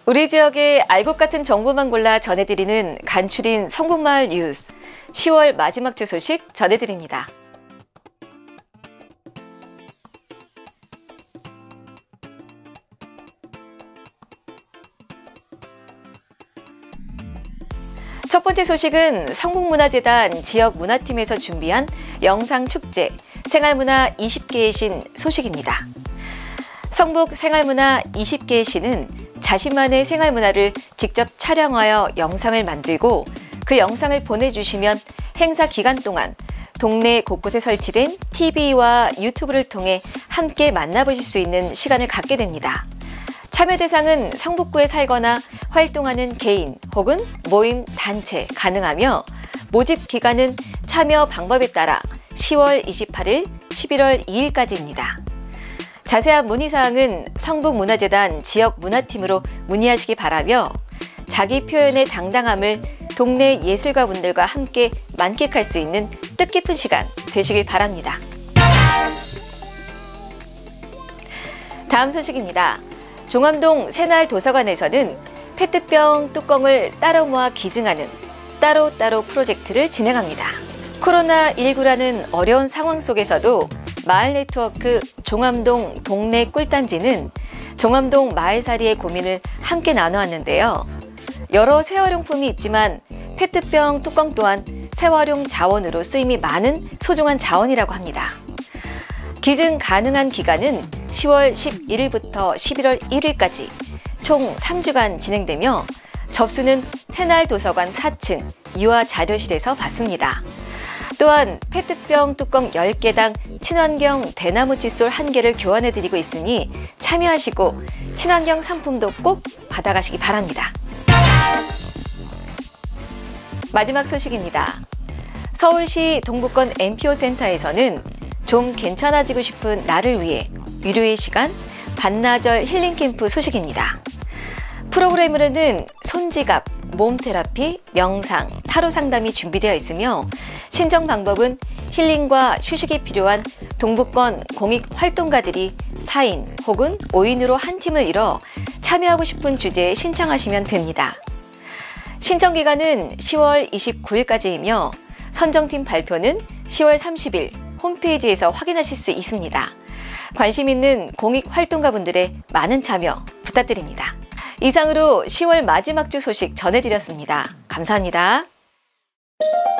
우리 지역의 알 것 같은 정보만 골라 전해드리는 간추린 성북마을 뉴스 10월 마지막 주 소식 전해드립니다. 첫 번째 소식은 성북문화재단 지역문화팀에서 준비한 영상축제 생활문화 20개의 신 소식입니다. 성북 생활문화 20개의 신은 자신만의 생활문화를 직접 촬영하여 영상을 만들고 그 영상을 보내주시면 행사 기간 동안 동네 곳곳에 설치된 TV와 유튜브를 통해 함께 만나보실 수 있는 시간을 갖게 됩니다. 참여 대상은 성북구에 살거나 활동하는 개인 혹은 모임, 단체 가능하며 모집 기간은 참여 방법에 따라 10월 28일, 11월 2일까지입니다. 자세한 문의사항은 성북문화재단 지역문화팀으로 문의하시기 바라며 자기 표현의 당당함을 동네 예술가분들과 함께 만끽할 수 있는 뜻깊은 시간 되시길 바랍니다. 다음 소식입니다. 종암동 새날도서관에서는 페트병 뚜껑을 따로 모아 기증하는 따로따로 프로젝트를 진행합니다. 코로나19라는 어려운 상황 속에서도 마을 네트워크 종암동 동네 꿀단지는 종암동 마을살이의 고민을 함께 나눠왔는데요. 여러 재활용품이 있지만 페트병 뚜껑 또한 재활용 자원으로 쓰임이 많은 소중한 자원이라고 합니다. 기증 가능한 기간은 10월 11일부터 11월 1일까지 총 3주간 진행되며 접수는 새날도서관 4층 유아자료실에서 받습니다. 또한 페트병 뚜껑 10개당 친환경 대나무 칫솔 1개를 교환해드리고 있으니 참여하시고 친환경 상품도 꼭 받아가시기 바랍니다. 마지막 소식입니다. 서울시 동부권 MPO 센터에서는 좀 괜찮아지고 싶은 나를 위해 유료의 시간 반나절 힐링 캠프 소식입니다. 프로그램으로는 손지갑, 몸 테라피, 명상, 타로 상담이 준비되어 있으며 신청 방법은 힐링과 휴식이 필요한 동부권 공익 활동가들이 4인 혹은 5인으로 한 팀을 이뤄 참여하고 싶은 주제에 신청하시면 됩니다. 신청 기간은 10월 29일까지이며 선정팀 발표는 10월 30일 홈페이지에서 확인하실 수 있습니다. 관심 있는 공익 활동가분들의 많은 참여 부탁드립니다. 이상으로 10월 마지막 주 소식 전해드렸습니다. 감사합니다.